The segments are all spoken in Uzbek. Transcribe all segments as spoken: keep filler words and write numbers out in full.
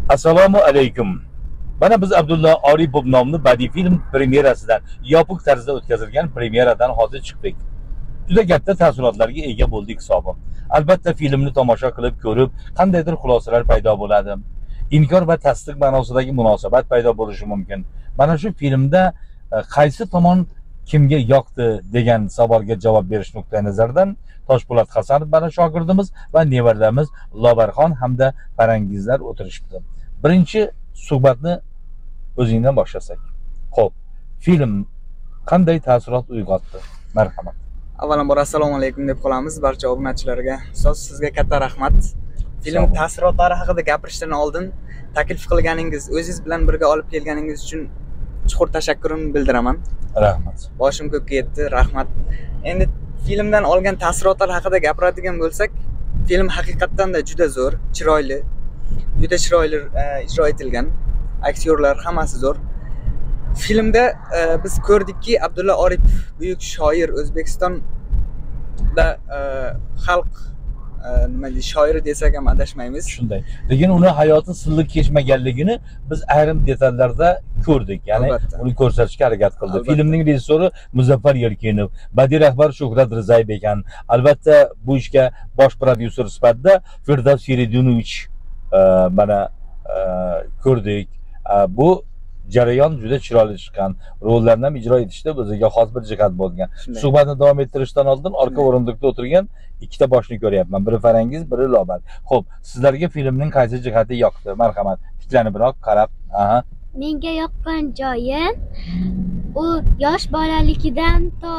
Assalomu alaykum. Mana biz Abdulla Oripov nomli badiiy film premyerasidan, yopiq tarzda o'tkazilgan premyeradan hozir chiqdik. Juda katta taassurotlarga ega bo'ldik hisobim. Albatta filmni tomosha qilib ko'rib, qandaydir xulosalar paydo bo'ladi. Inkor va tasdiq ma'nosidagi munosabat paydo bo'lishi mumkin. Mana shu filmda qaysi tomon kimga yoqdi degan savolga javob berish nuqtai nazaridan Toshpo'lat Hasanov mana shogirdimiz va nevaramiz Lobarxon hamda Farangizlar o'tirishibdi. Birinchi suhbatni o'zingdan boshlasak. Xo'p, film qanday taassurot uyg'otdi? Marhamat. Avvalambor assalomu alaykum deb qolamiz barcha obunachilarga. Ustoz, sizga katta rahmat. Film taassurotlari haqida gapirishdan oldin taklif qilganingiz, o'zingiz bilan birga olib kelganingiz uchun chuqur tashakkurimni bildiraman. Rahmat. Boshim ko'kka yetdi, rahmat. Endi filmdan olgan taassurotlar haqida gapiradigan bo'lsak, film haqiqatdan da juda zo'r, chiroyli, juda chiroyli ijro etilgan. Aktyorlar hammasi zo'r. Filmda e, biz ko'rdikki, Abdulla Oripov buyuk shoir, O'zbekistonda e, xalq e, nima deydi, shoiri desak ham adashmaymiz. Shunday. Lekin uni hayoti silliq kechmaganligini biz ayrim detallarda ko'rdik. Ya'ni Albatta. uni ko'rsatishga harakat qildi. Albatta. Filmning rejissyori Muzaffar Yerkenov, badiiy rahbar Shuhrat Rizayev ekan. Albatta bu ishga bosh prodyuser sifatida Firdavs Yeridunovich e, mana e, ko'rdik. E, bu jarayon juda chiroyli chiqqan. Rollarni ham ijro etishda o'ziga xos bir jihat bo'lgan. Suhbatni davom ettirishdan oldin orqa o'rindiqda o'tirgan ikkita boshni ko'ryapman. Biri Farangiz, biri Lobar. Xo'p, sizlarga filmning qaysi jihati yoqdi? Marhamat, tiklanibroq qarab. Aha. Menga yoqqan joyi u yosh bolaligidan to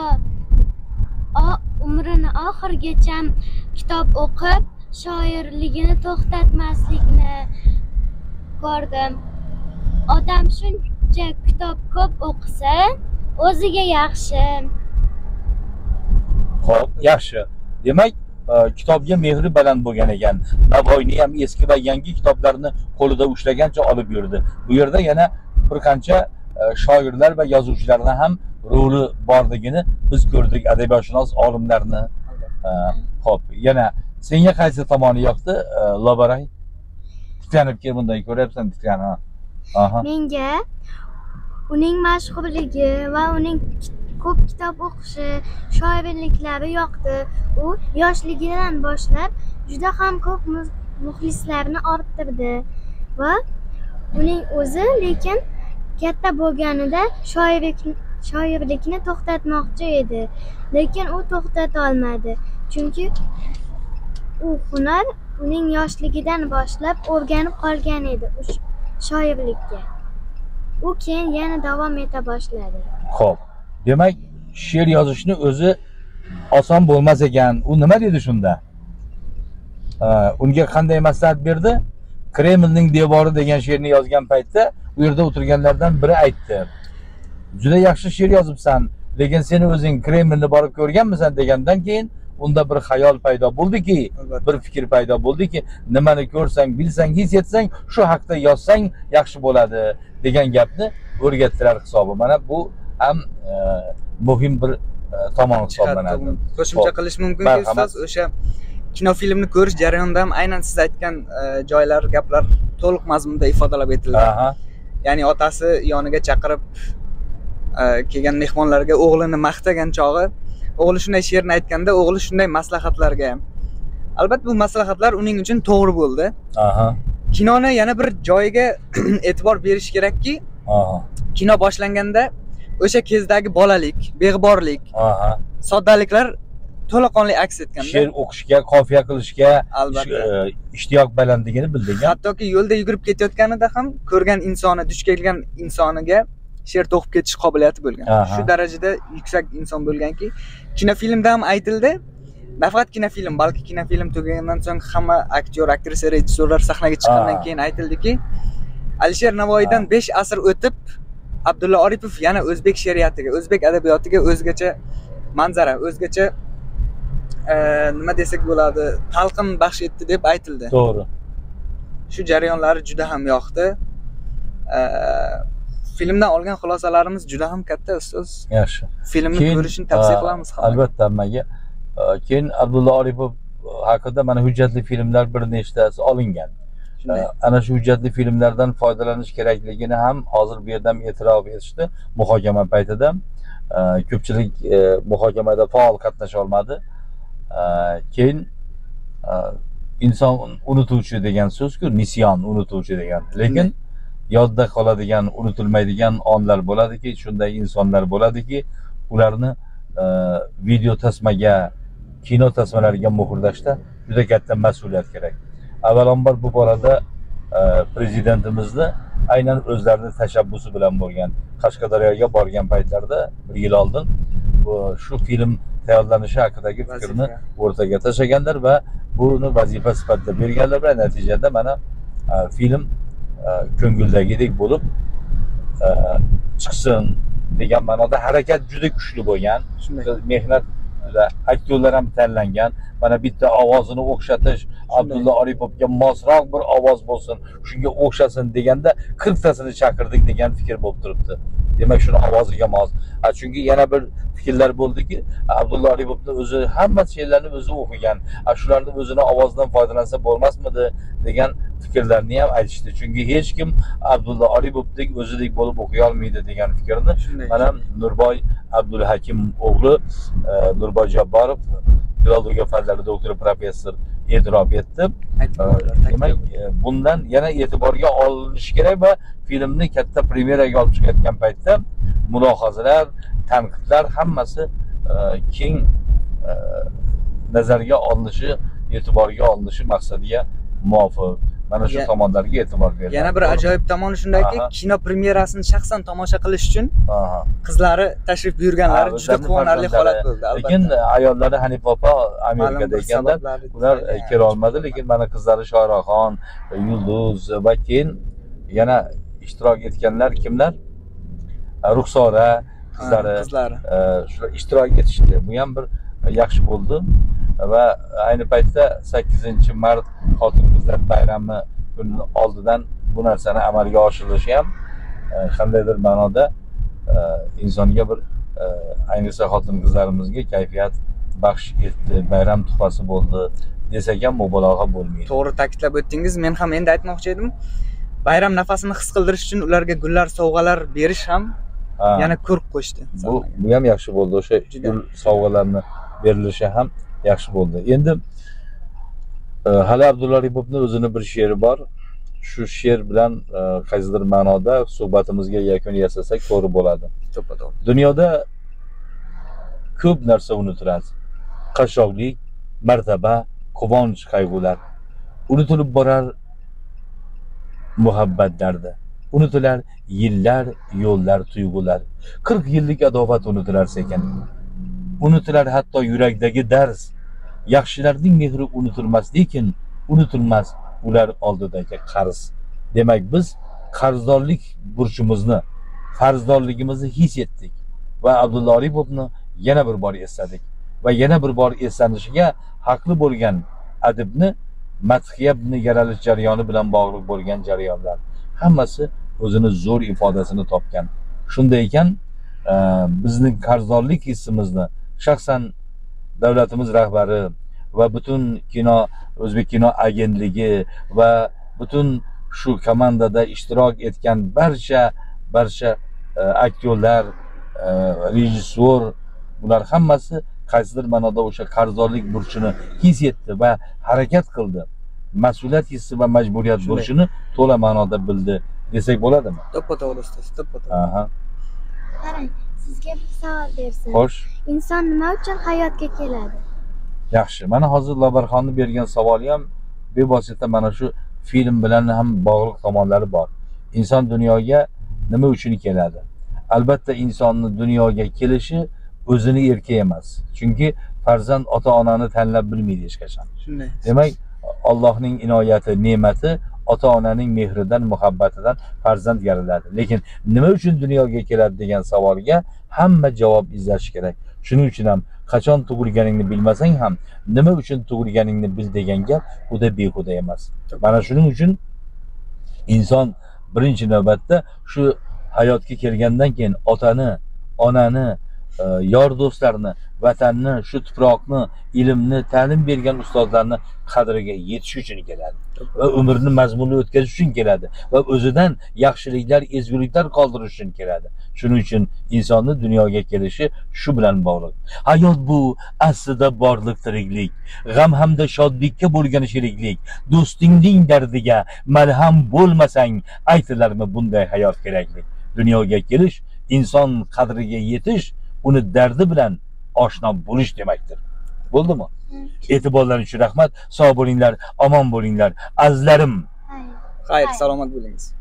umrini oxirigacha kitob o'qib, shoirligini to'xtatmaslikni ko'rdim. Odam shuncha kitob ko'p o'qisa, o'ziga yaxshi. Xo'p, yaxshi. Demak, kitobga mehri baland bo'lgan ekan. Navoiyni ham eski va yangi kitoblarni qo'lida ushlagancha olib yurdi. Bu yerda yana bir qancha shoirlar va yozuvchilarning ham roli borligini biz ko'rdik, adabiyotshunos olimlarni. Xo'p, yana senga qaysi tomoni yoqdi, Lobaray? Tiklanib kel, bunday ko'ryapsan, tiklanib. Aha. Menga uning mashhurligi va uning ko'p kitob o'qishi, shoirliklari yoqdi. U yoshligidan boshlab juda ham ko'p muxlislarni orttirdi va uning o'zi lekin katta bo'lganida shoirlikni shoirlikni to'xtatmoqchi edi, lekin u to'xtata olmadi. Chunki u hunar uning yoshligidan boshlab o'rganib qolgan edi shoirlikka. U keyin yana davom eta boshladi. Xo'p, demak, she'r yozishni o'zi oson bo'lmas ekan. U nima dedi shunda? Unga qanday maslahat berdi? Kremlning devori degan she'rni yozgan paytda u yerda o'tirganlardan biri aytdi: "Juda yaxshi she'r yozibsan, lekin seni o'zing Kremlni borib ko'rganmisan?" degandan keyin unda bir xayol paydo bo'ldiki, bir fikr paydo bo'ldiki, nimani ko'rsang, bilsang, his etsang, shu haqda yozsang yaxshi bo'ladi degan gapni o'rgatdilar hisobi. Mana bu ham e, muhim bir e, tomon hisoblanadi. Qo'shimcha qilish mumkinki, ustoz, o'sha kinofilmni ko'rish jarayonida ham aynan siz aytgan e, joylar, gaplar to'liq mazmunda ifodalab etildi. Ya'ni otasi yoniga chaqirib e, kelgan mehmonlarga o'g'lini maqtagan chog'i, o'g'li shunday she'rni aytganda, o'g'li shunday maslahatlarga. Albatta bu maslahatlar uning uchun to'g'ri bo'ldi. Aha. Kinoni yana bir joyiga e'tibor berish kerakki, kino boshlanganda o'sha kezdagi bolalik, beg'uborlik, soddaliklar to'laqonli aks etganda, she'r o'qishga, qofiya qilishga albatta ishtiyoq balandligini bildirgan. Hattoki yo'lda yugurib ketayotganida ham ko'rgan insoni, duch kelgan insoniga she'r to'qib ketish qobiliyati bo'lgan. Shu darajada yuksak inson bo'lganki, kinofilmda ham aytildi. Nafaqat kinofilm, balki kinofilm tugagandan so'ng hamma aktyor, aktrisa, rejissyorlar sahnaga chiqqandan keyin aytildiki, Alisher Navoiydan besh asr o'tib, Abdulla Oripov yana o'zbek she'riyatiga, o'zbek adabiyotiga o'zgacha manzara, o'zgacha e, nima desak bo'ladi, talqin baxsh etdi deb aytildi. To'g'ri. Shu jarayonlari juda ham yoqdi. E, Filmdan olgan xulosalarimiz juda ham katta, ustoz. Yaxshi. Filmni ko'rishni tavsiya qilamiz. Albatta, hammaga. Keyin Abdulla Oripov haqida mana hujjatli filmlar bir nechtasi olingan. ana shu hujjatli filmlardan foydalanish kerakligini ham hozir bu yerdan e'tirof etishdi muhokama paytida. Ko'pchilik muhokamada faol qatnasha olmadi. Keyin inson unutuvchi degan so'z-ku, nisyon unutuvchi degan. Lekin yodda qoladigan, unutilmaydigan onlar bo'ladiki, shunday insonlar bo'ladiki, ularni video tasmaga, kino tasmalariga muhrlashda juda katta mas'uliyat kerak. Avvalambor bu borada prezidentimizni aynan o'zlarining tashabbusi bilan bo'lgan Qashqadaryoga borgan paytlarda bir yil oldin shu film tayyorlanishi haqidagi fikrni o'rtaga tashlaganlar va buni vazifa sifatida berganlar va natijada mana film ko'ngildagidek bo'lib chiqsin degan ma'noda harakat juda kuchli bo'lgan. Mehnat aktyorlar ham tanlangan. Mana bitta ovozini o'xshatish, Abdulla Oripovga mosroq bir ovoz bo'lsin, shunga o'xshasin deganda qirqtasini chaqirdik degan fikr bo'lib turibdi. Demak, shuni ovoziga mos. Chunki yana bir fikrlar bo'ldiki, Abdulla Oripovning o'zi hamma she'rlarni o'zi o'qigan. Shularning o'zini ovozidan foydalansa bo'lmasmidi degan fikrlarni ham aytishdi. Chunki hech kim Abdulla Oripovdek o'zidek bo'lib o'qiy olmaydi degan fikrni mana Nurboy Abdulhakim o'g'li Nurboy Jabborov filologiya fanlari doktori professor e'tirof etdi. Demak, bundan yana e'tiborga olinishi kerak va filmni katta premyeraga olib chiqayotgan paytda mulohazalar, tanqidlar hammasi keng nazarga olinishi, e'tiborga olinishi maqsadiga muvofiq. Mana shu tomonlarga e'tibor beriladi. Yana bir ajoyib tomoni shundaki, kino premyerasini shaxsan tomosha qilish uchun qizlari tashrif buyurganlari juda quvonarli holat bo'ldi. Lekin ayollari Hanifa opa Amerikada ekanlar, ular kela olmadi, lekin mana qizlari Shoiraxon, Yulduz va keyin yana ishtirok etganlar kimlar? Ruxsora qizlari, shular ishtirok etishdi. Bu ham bir yaxshi bo'ldi. Va ayni paytda sakkizinchi mart Xotin-qizlar bayrami kuni oldidan bu narsani amalga oshirilishi ham qandaydir ma'noda insonga bir ayniqsa xotin-qizlarimizga kayfiyat baxsh etdi, bayram tuhfasi bo'ldi desak ham mubolag'a bo'lmaydi. To'g'ri ta'kidlab o'tdingiz. Men ham endi aytmoqchi edim. Bayram nafasini his qildirish uchun ularga gullar, sovg'alar berish ham yana ko'rib qo'yishdi. Bu bu ham yaxshi bo'ldi. O'sha gul sovg'alarni berilishi ham yaxshi bo'ldi. Endi hali Abdulla Oripovning o'zining bir she'ri bor. Shu she'r bilan qaysidir ma'noda suhbatimizga yakun yasasak to'g'ri bo'ladi. To'ppa-to'g'ri. Dunyoda ko'p narsa unutiladi. Qashshoqlik, martaba, quvonch, qayg'ular. Unutilib borar muhabbat dardi. Unutilar yillar, yo'llar, tuyg'ular. qirq yillik adovat unutilar sekin. Unutilar hatto yurakdagi dars. Yaxshilarning mehri unutilmas, lekin unutilmas ular oldidagi qarz. Demak, biz qarzdorlik burchimizni, qarzdorligimizni his etdik va Abdulla Oripovni yana bir bor esladik va yana bir bor eslanishiga haqli bo'lgan adibni madhiya yaralish jarayoni bilan bog'liq bo'lgan jarayonlar hammasi o'zini zo'r ifodasini topgan. Shunday ekan, bizning qarzdorlik hissimizni shaxsan davlatimiz rahbari va butun kino O'zbek kino agentligi va butun shu komandada ishtirok etgan barcha barcha aktyorlar, rejissyor, bular hammasi qaysidir ma'noda o'sha qarzdorlik burchini his etdi va harakat qildi. Mas'uliyat hissi va majburiyat burchini to'la ma'noda bildi desak bo'ladimi? To'ppa-to'g'ri ustoz, to'ppa-to'g'ri. Aha. Qarang, sizga bir savol bersam. Xo'sh. Inson nima uchun hayotga keladi? Yaxshi. Mana hozir Lobarxonni bergan savol ham bevosita mana shu film bilan ham bog'liq tomonlari bor. Inson dunyoga nima uchun keladi? Albatta insonning dunyoga kelishi o'zini erki emas. Chunki farzand ota-onani tanlab bilmaydi hech qachon. Shunday. Demak, Allohning inoyati, ne'mati ota-onaning mehridan, muhabbatidan farzand yariladi. Lekin nima uchun dunyoga keladi degan savolga hamma javob izlash kerak. Shuning uchun ham qachon tug'ilganingni bilmasang ham nima uchun tug'ilganingni bil degan gap juda behuda emas. Mana shuning uchun inson birinchi navbatda shu hayotga kelgandan keyin otani, onani e, yor do'stlarni, vatanni, shu tuproqni, ilmni, ta'lim bergan ustozlarni qadriga yetish uchun keladi va umrini mazmunli o'tkazish uchun keladi va o'zidan yaxshiliklar, ezguliklar qoldirish uchun keladi. Shuning uchun insonni dunyoga kelishi shu bilan bog'liq. Hayot bu aslida borliq tiriklik, g'am hamda shodlikka bo'lgan sheriklik. Do'stingning dardiga malham bo'lmasang, aytilarmi bunday hayot keraklik. Dunyoga kelish, inson qadriga yetish, uni dardi bilan oshno bo'lish demakdir. Bo'ldimi? E'tiborlaringiz uchun rahmat. Sog' bo'linglar, omon bo'linglar. Azizlarim. Hayır. Xayr, salomat bo'lingiz.